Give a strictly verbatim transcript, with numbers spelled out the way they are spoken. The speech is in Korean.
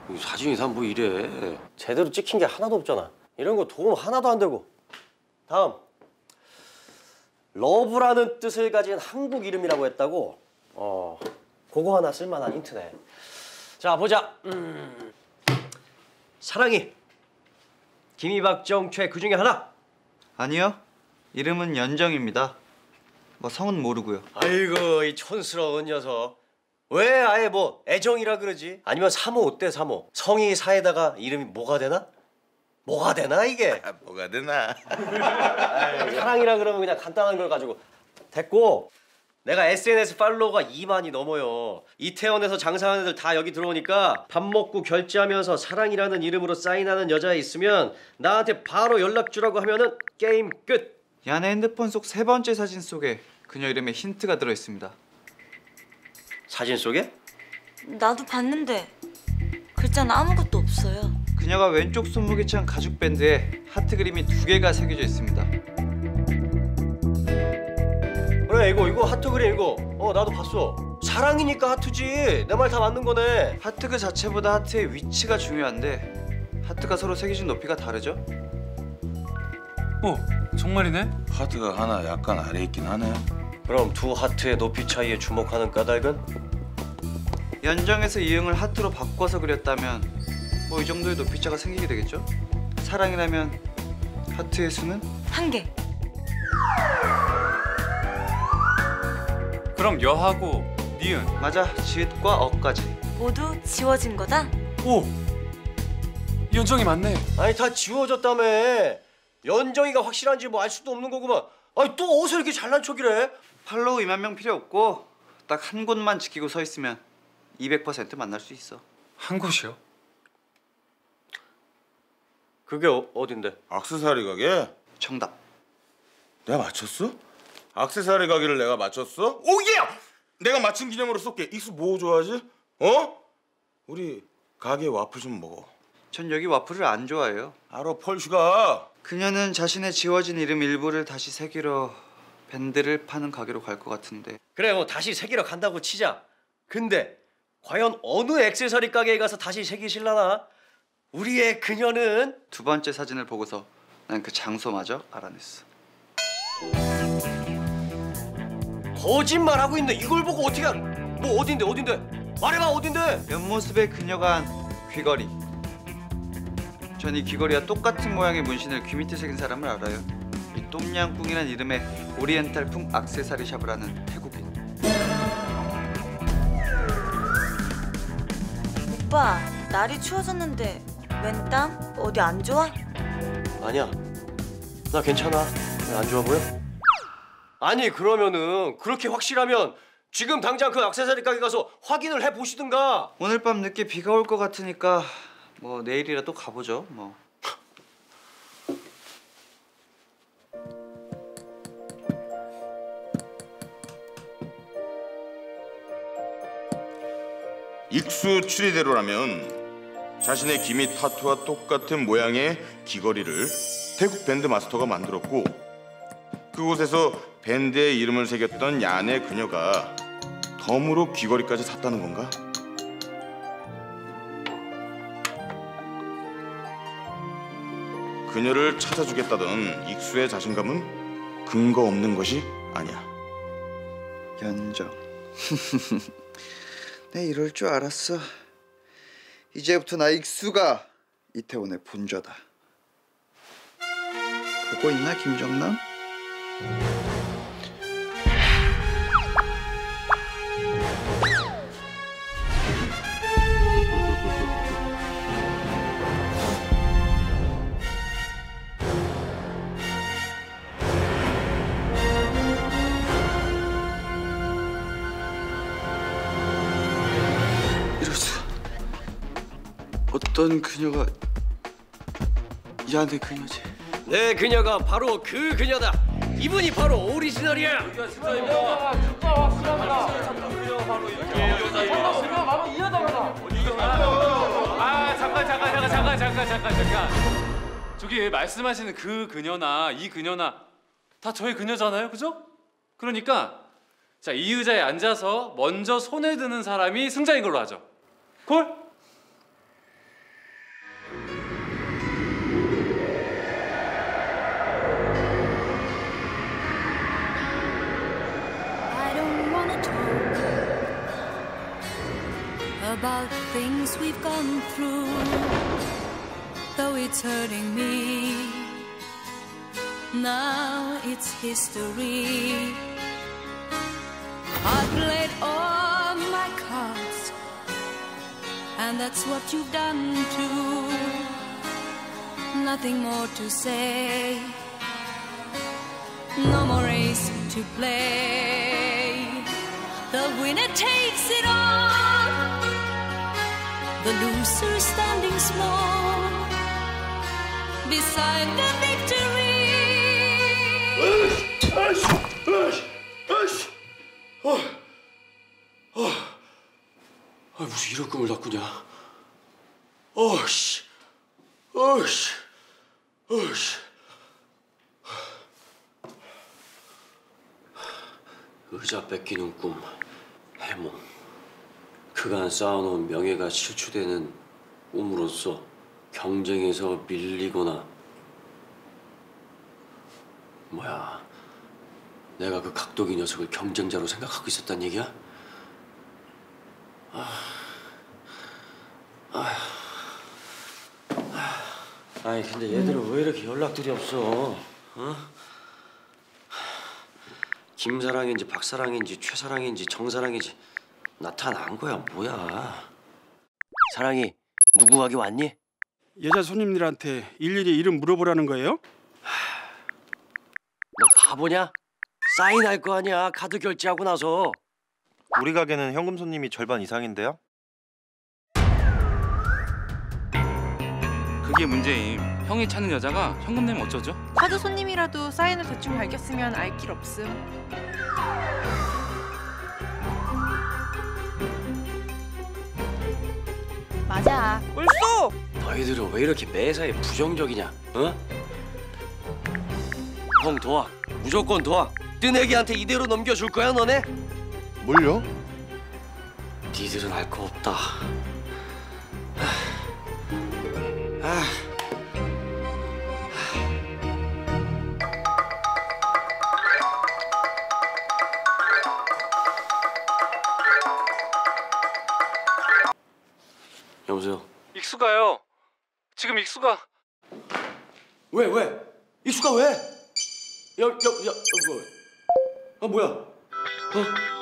사진이 다 뭐 이래. 제대로 찍힌 게 하나도 없잖아. 이런 거 도움 하나도 안 되고. 다음. 러브라는 뜻을 가진 한국 이름이라고 했다고? 어, 그거 하나 쓸만한 힌트네. 자, 보자. 음. 사랑이. 김이박정, 최 그 중에 하나. 아니요. 이름은 연정입니다. 뭐 성은 모르고요. 아이고, 이 촌스러운 녀석. 왜 아예 뭐 애정이라 그러지? 아니면 삼호 어때, 삼호? 성이 사에다가 이름이 뭐가 되나? 뭐가 되나 이게? 아, 뭐가 되나? 아유, 사랑이라 그러면 그냥 간단한 걸 가지고. 됐고, 내가 에스엔에스 팔로워가 이만이 넘어요. 이태원에서 장사하는 애들 다 여기 들어오니까 밥 먹고 결제하면서 사랑이라는 이름으로 사인하는 여자 있으면 나한테 바로 연락 주라고 하면은 게임 끝. 야네 핸드폰 속 세 번째 사진 속에 그녀 이름에 힌트가 들어있습니다. 사진 속에? 나도 봤는데 글자는 아무것도 없어요. 그녀가 왼쪽 손목에 찬 가죽 밴드에 하트 그림이 두 개가 새겨져 있습니다. 그래, 이거 이거 하트 그림 이거. 어, 나도 봤어. 사랑이니까 하트지. 내 말 다 맞는 거네. 하트 그 자체보다 하트의 위치가 중요한데 하트가 서로 새겨진 높이가 다르죠? 어, 정말이네? 하트가 하나 약간 아래 있긴 하네. 그럼 두 하트의 높이 차이에 주목하는 까닭은? 연정에서 이응을 하트로 바꿔서 그렸다면 뭐 이 정도의 높이차가 생기게 되겠죠? 사랑이라면 하트의 수는? 한 개. 그럼 여하고 니은. 맞아, 지읒과 어까지. 모두 지워진 거다? 오! 연정이 맞네. 아니, 다 지워졌다며. 연정이가 확실한지 뭐 알 수도 없는 거구만. 아니, 또 어디서 이렇게 잘난 척이래? 팔로우 이만 명 필요 없고 딱 한 곳만 지키고 서 있으면 이백 퍼센트 만날 수 있어. 한 곳이요? 그게 어, 어딘데? 액세서리 가게? 정답. 내가 맞췄어? 액세서리 가게를 내가 맞췄어? 오예! 내가 맞춘 기념으로 쏠게. 익수 뭐 좋아하지? 어? 우리 가게 와플 좀 먹어. 전 여기 와플을 안 좋아해요. 알아, 펄슈가. 그녀는 자신의 지워진 이름 일부를 다시 새기러 밴드를 파는 가게로 갈 것 같은데. 그래, 뭐 다시 새기러 간다고 치자. 근데 과연 어느 액세서리 가게에 가서 다시 새기실라나? 우리의 그녀는? 두 번째 사진을 보고서 난 그 장소마저 알아냈어. 거짓말하고 있네. 이걸 보고 어떻게 알아? 뭐 어딘데 어딘데? 말해봐, 어딘데? 옆모습의 그녀가 한 귀걸이. 전 이 귀걸이와 똑같은 모양의 문신을 귀 밑에 새긴 사람을 알아요. 이 똠양꿍이라는 이름의 오리엔탈풍 액세서리 샵을 하는 태국인. 오빠, 날이 추워졌는데 웬 땀? 어디 안 좋아? 아니야, 나 괜찮아. 왜 안 좋아 보여? 아니, 그러면은 그렇게 확실하면 지금 당장 그 액세서리 가게 가서 확인을 해보시든가. 오늘 밤 늦게 비가 올 것 같으니까 뭐 내일이라도 가보죠. 뭐. 익수 추리대로라면 자신의 기미 타투와 똑같은 모양의 귀걸이를 태국 밴드 마스터가 만들었고 그곳에서 밴드의 이름을 새겼던 야네 그녀가 덤으로 귀걸이까지 샀다는 건가? 그녀를 찾아주겠다던 익수의 자신감은 근거 없는 것이 아니야. 연정. 내 이럴 줄 알았어. 이제부터 나 익수가 이태원의 본좌다. 보고 있나, 김정남? 어떤 그녀가 야네 그녀지? 내 그녀가 바로 그 그녀다. 이분이 바로 오리지널이야. 아 잠깐 잠깐 잠깐 잠깐 잠깐 잠깐 잠깐. 저기 말씀하시는 그 그녀나 이 그녀나 다 저의 그녀잖아요, 그죠? 그러니까 자, 이 의자에 앉아서 먼저 손에 드는 사람이 승자인 걸로 하죠. 콜? things we've gone through, though it's hurting me, now it's history. I played all my cards, and that's what you've done too. Nothing more to say, no more race to play. The winner takes it all, the loser standing small beside the victory. 아이씨, 아이씨, 아이씨. 어, 어, 아 무슨 이런 꿈을 다 꾸냐? 어씨, 어씨, 어씨. 의자 뺏기는 꿈, 해몽. 그간 쌓아놓은 명예가 실추되는 꿈으로써 경쟁에서 밀리거나. 뭐야, 내가 그 각도기 녀석을 경쟁자로 생각하고 있었단 얘기야? 아, 아, 아. 아니 근데 얘들은 왜 이렇게 연락들이 없어? 어? 김사랑인지 박사랑인지 최사랑인지 정사랑인지 나타난 거야 뭐야? 사랑이 누구 가게 왔니? 여자 손님들한테 일일이 이름 물어보라는 거예요? 너 바보냐? 사인할 거 아니야 카드 결제하고 나서. 우리 가게는 현금 손님이 절반 이상인데요. 그게 문제임. 형이 찾는 여자가 현금 내면 어쩌죠? 카드 손님이라도 사인을 대충 밝혔으면 알 길 없음. 맞아. 꿀쏘! 너희들은 왜 이렇게 매사에 부정적이냐? 어? 형 도와. 무조건 도와. 뜨내기한테 이대로 넘겨줄 거야 너네? 뭘요? 니들은 알 거 없다. 아. 여보세요. 익수가요. 지금 익수가. 왜 왜? 익수가 왜? 여 여 여 뭐? 아 뭐야? 어?